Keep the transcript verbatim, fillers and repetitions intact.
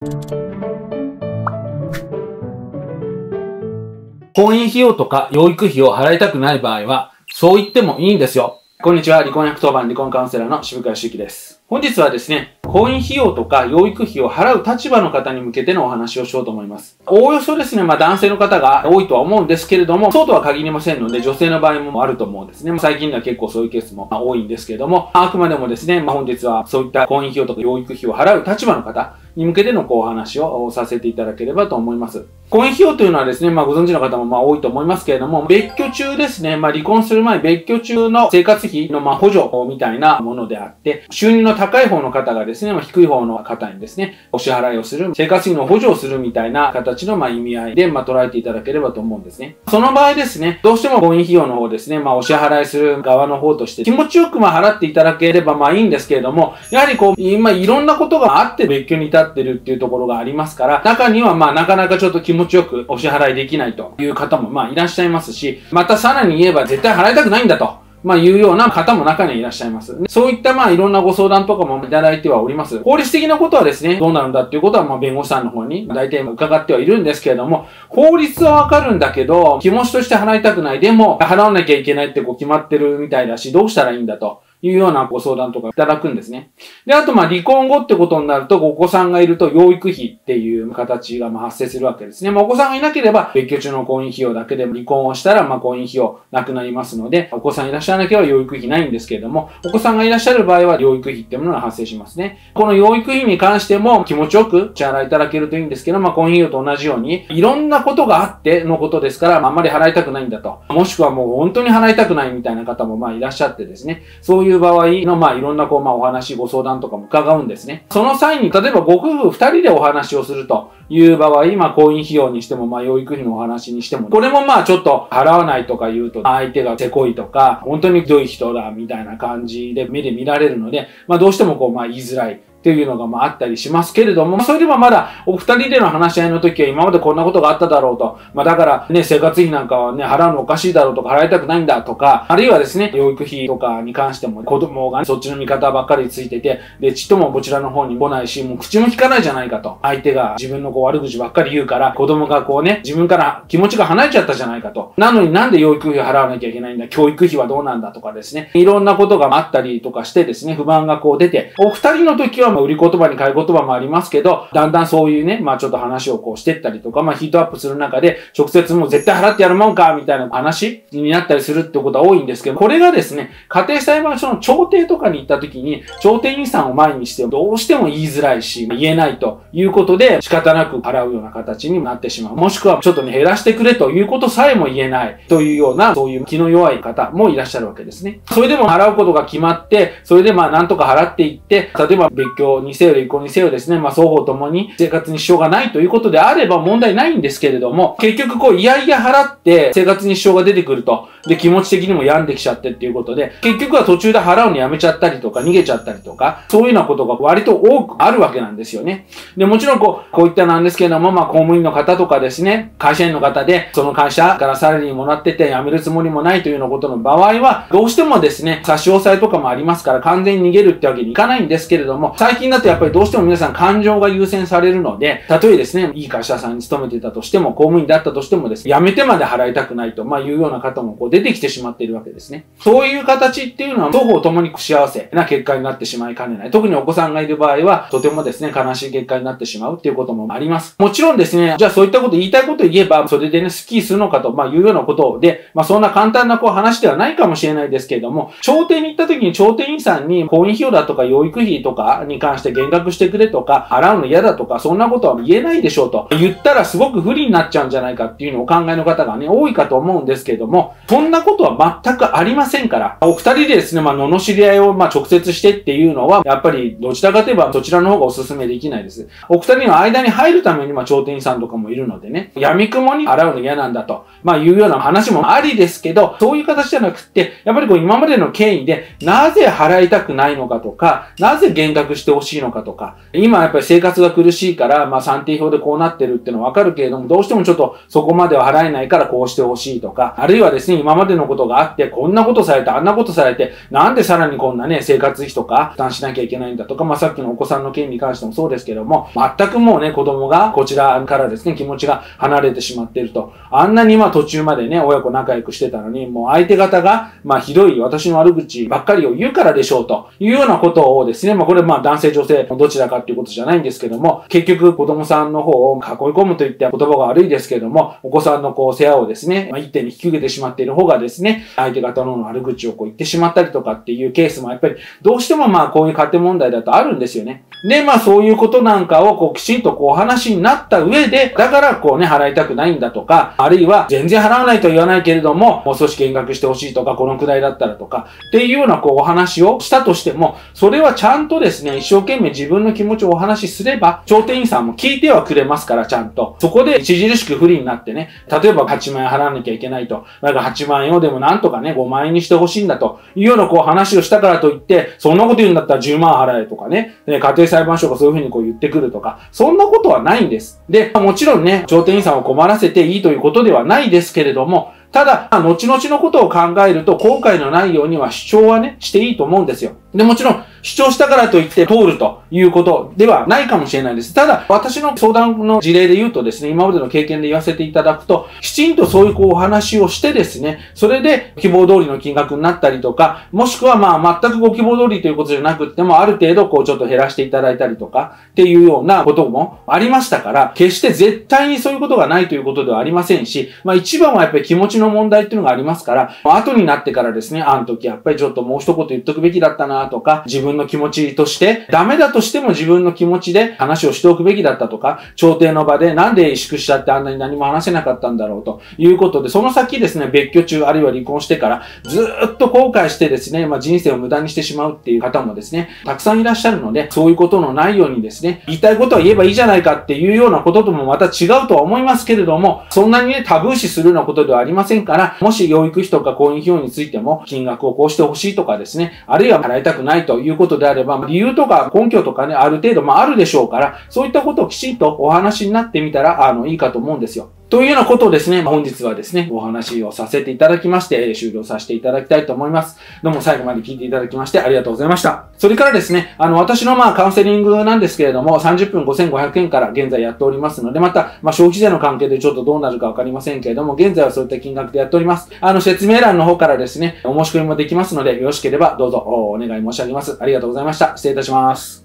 婚姻費用とか養育費を払いたくない場合は、そう言ってもいいんですよ。こんにちは。離婚ひゃくとおばん離婚カウンセラーの渋川修樹です。本日はですね、婚姻費用とか養育費を払う立場の方に向けてのお話をしようと思います。おおよそですね、まあ男性の方が多いとは思うんですけれども、そうとは限りませんので、女性の場合もあると思うんですね。最近では結構そういうケースも多いんですけれども、あくまでもですね、まあ本日はそういった婚姻費用とか養育費を払う立場の方に向けてのこうお話をさせていただければと思います。婚姻費用というのはですね、まあご存知の方もまあ多いと思いますけれども、別居中ですね、まあ離婚する前、別居中の生活費のまあ補助みたいなものであって、収入の高い方の方がですね、まあ低い方の方にですね、お支払いをする、生活費の補助をするみたいな形のまあ意味合いでまあ捉えていただければと思うんですね。その場合ですね、どうしても婚姻費用の方ですね、まあお支払いする側の方として気持ちよくまあ払っていただければまあいいんですけれども、やはりこう、今いろんなことがあって別居に至ってるっていうところがありますから、中にはまあなかなかちょっと気持ちよくお支払いできないという方もまあいらっしゃいますし、またさらに言えば絶対払いたくないんだと。まあいうような方も中にはいらっしゃいます。そういったまあいろんなご相談とかもいただいてはおります。法律的なことはですね、どうなるんだっていうことはまあ弁護士さんの方に大体伺ってはいるんですけれども、法律はわかるんだけど、気持ちとして払いたくない。でも払わなきゃいけないってこう決まってるみたいだし、どうしたらいいんだと。いうようなご相談とかいただくんですね。で、あと、ま、離婚後ってことになると、お子さんがいると養育費っていう形がま発生するわけですね。まあ、お子さんがいなければ、別居中の婚姻費用だけでも離婚をしたら、ま、婚姻費用なくなりますので、お子さんいらっしゃらなければ養育費ないんですけれども、お子さんがいらっしゃる場合は養育費っていうものが発生しますね。この養育費に関しても気持ちよく支払いいただけるといいんですけど、まあ、婚姻費用と同じように、いろんなことがあってのことですから、まあ、あんまり払いたくないんだと。もしくはもう本当に払いたくないみたいな方もまあいらっしゃってですね、そういう場合のまあいろんなこう、まあお話、ご相談とかも伺うんですね。その際に、例えばご夫婦二人でお話をするという場合、まあ婚姻費用にしても、まあ養育費のお話にしても、これもまあちょっと払わないとか言うと、相手がせこいとか、本当にひどい人だみたいな感じで目で見られるので、まあどうしてもこう、まあ言いづらい。っていうのがまああったりしますけれども、それでもまだお二人での話し合いの時は今までこんなことがあっただろうと。まあだからね、生活費なんかはね、払うのおかしいだろうとか払いたくないんだとか、あるいはですね、養育費とかに関しても子供が、ね、そっちの味方ばっかりついてて、で、ちっともこちらの方に来ないし、もう口も聞かないじゃないかと。相手が自分のこう悪口ばっかり言うから、子供がこうね、自分から気持ちが離れちゃったじゃないかと。なのになんで養育費を払わなきゃいけないんだ、教育費はどうなんだとかですね、いろんなことがあったりとかしてですね、不満がこう出て、お二人の時はまあ売り言葉に変え言葉もありますけど、だんだんそういうね、まあちょっと話をこうしていったりとか、まあヒートアップする中で、直接もう絶対払ってやるもんかみたいな話になったりするってことは多いんですけど、これがですね、家庭裁判所の調停とかに行った時に、調停員さんを前にしてどうしても言いづらいし、言えないということで、仕方なく払うような形になってしまう。もしくはちょっとね、減らしてくれということさえも言えないというような、そういう気の弱い方もいらっしゃるわけですね。それでも払うことが決まって、それでまあなんとか払っていって、例えば別居にせよ離婚にせよですね、まあ双方ともに生活に支障がないということであれば問題ないんですけれども、結局こういやいや払って生活に支障が出てくると、で気持ち的にも病んできちゃってっていうことで、結局は途中で払うのやめちゃったりとか逃げちゃったりとか、そういうようなことが割と多くあるわけなんですよね。で、もちろんこう、こういったなんですけれども、まあ公務員の方とかですね、会社員の方で、その会社からサラリーもらってて辞めるつもりもないというようなことの場合は、どうしてもですね、差し押さえとかもありますから完全に逃げるってわけにいかないんですけれども、最近だとやっぱりどうしても皆さん感情が優先されるので、たとえですね、いい会社さんに勤めていたとしても、公務員だったとしてもですね、辞めてまで払いたくないと、まあいうような方もこう出てきてしまっているわけですね。そういう形っていうのは、双方ともに幸せな結果になってしまいかねない。特にお子さんがいる場合は、とてもですね、悲しい結果になってしまうっていうこともあります。もちろんですね、じゃあそういったこと言いたいこと言えば、それでね、スッキリするのかと、まあいうようなことで、まあそんな簡単なこう話ではないかもしれないですけれども、調停に行った時に調停員さんに、婚姻費用だとか養育費とかに関して減額してくれとか、払うの嫌だとか、そんなことは言えないでしょうと。言ったらすごく不利になっちゃうんじゃないかっていうのをお考えの方がね、多いかと思うんですけれども、そんなことは全くありませんから、お二人でですね、まあ、罵り合いをまあ直接してっていうのは、やっぱりどちらかといえばそちらの方がお勧めできないです。お二人の間に入るために、まあ、調停員さんとかもいるのでね、闇雲に払うの嫌なんだと、まあ、いうような話もありですけど、そういう形じゃなくって、やっぱりこう今までの経緯で、なぜ払いたくないのかとか、なぜ減額してほしいのかとか、今やっぱり生活が苦しいから、まあ算定表でこうなってるっていうのはわかるけれども、どうしてもちょっとそこまでは払えないからこうしてほしいとか、あるいはですね、今までのことがあって、こんなことされて、あんなことされて、なんでさらにこんなね、生活費とか負担しなきゃいけないんだとか、まあさっきのお子さんの件に関してもそうですけども、全くもうね、子供がこちらからですね、気持ちが離れてしまっていると。あんなにまあ途中までね、親子仲良くしてたのに、もう相手方が、まあひどい私の悪口ばっかりを言うからでしょうというようなことをですね、まあこれまあ男性女性どちらかっていうことじゃないんですけども、結局子供さんの方を囲い込むといって言葉が悪いですけども、お子さんのこう世話をですね、まあ、一手に引き受けてしまっている方がですね、相手方の悪口をこう言ってしまったりとかっていうケースもやっぱりどうしてもまあこういう家庭問題だとあるんですよね。で、まあそういうことなんかをこうきちんとこうお話になった上で、だからこうね、払いたくないんだとか、あるいは全然払わないとは言わないけれども、もう少し減額してほしいとか、このくらいだったらとか、っていうようなこうお話をしたとしても、それはちゃんとですね、一生懸命自分の気持ちをお話しすれば、調停員さんも聞いてはくれますから、ちゃんと。そこで著しく不利になってね、例えばはちまんえん払わなきゃいけないと。だからはちまんえんをでもなんとかね、ごまんえんにしてほしいんだというようなこう話をしたからといって、そんなこと言うんだったらじゅうまん払えとかね、家庭裁判所がそういうふうにこう言ってくるとか、そんなことはないんです。で、もちろんね、調停員さんを困らせていいということではないですけれども、ただ、後々のことを考えると、後悔のないようには主張はね、していいと思うんですよ。で、もちろん、主張したからといって通るということではないかもしれないです。ただ、私の相談の事例で言うとですね、今までの経験で言わせていただくと、きちんとそういうこうお話をしてですね、それで希望通りの金額になったりとか、もしくはまあ全くご希望通りということじゃなくっても、ある程度こうちょっと減らしていただいたりとか、っていうようなこともありましたから、決して絶対にそういうことがないということではありませんし、まあ一番はやっぱり気持ちの問題っていうのがありますから、後になってからですね、あの時やっぱりちょっともう一言言っとくべきだったなとか、自分の気持ちとして、ダメだとしても自分の気持ちで話をしておくべきだったとか、調停の場でなんで萎縮しちゃってあんなに何も話せなかったんだろうということで、その先ですね、別居中あるいは離婚してからずーっと後悔してですね、まあ人生を無駄にしてしまうっていう方もですね、たくさんいらっしゃるので、そういうことのないようにですね、言いたいことは言えばいいじゃないかっていうようなことともまた違うとは思いますけれども、そんなにね、タブー視するようなことではありませんから、もし養育費とか婚姻費用についても金額をこうしてほしいとかですね、あるいは払いたくないということであれば、理由とか根拠とかね、ある程度まああるでしょうから、そういったことをきちんとお話になってみたら、あの、いいかと思うんですよ。というようなことをですね、本日はですね、お話をさせていただきまして、終了させていただきたいと思います。どうも最後まで聞いていただきましてありがとうございました。それからですね、あの、私のまあカウンセリングなんですけれども、さんじゅっぷんごせんごひゃくえんから現在やっておりますので、また、まあ消費税の関係でちょっとどうなるかわかりませんけれども、現在はそういった金額でやっております。あの、説明欄の方からですね、お申し込みもできますので、よろしければどうぞお願い申し上げます。ありがとうございました。失礼いたします。